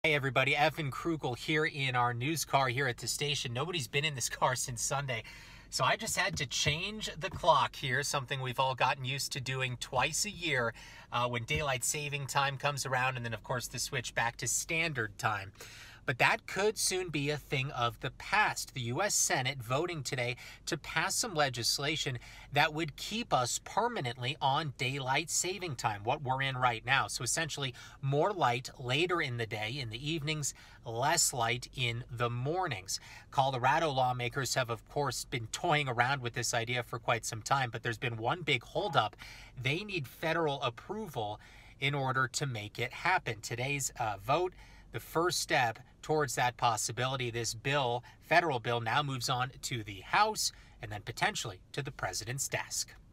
Hey everybody, Evan Krugel here in our news car here at the station. Nobody's been in this car since Sunday, so I just had to change the clock here, something we've all gotten used to doing twice a year when daylight saving time comes around, and then of course the switch back to standard time. But that could soon be a thing of the past. The U.S. Senate voting today to pass some legislation that would keep us permanently on daylight saving time, what we're in right now. So essentially more light later in the day, in the evenings, less light in the mornings. Colorado lawmakers have, of course, been toying around with this idea for quite some time, but there's been one big holdup. They need federal approval in order to make it happen. Today's vote, the first step towards that possibility. This bill, federal bill, now moves on to the House and then potentially to the president's desk.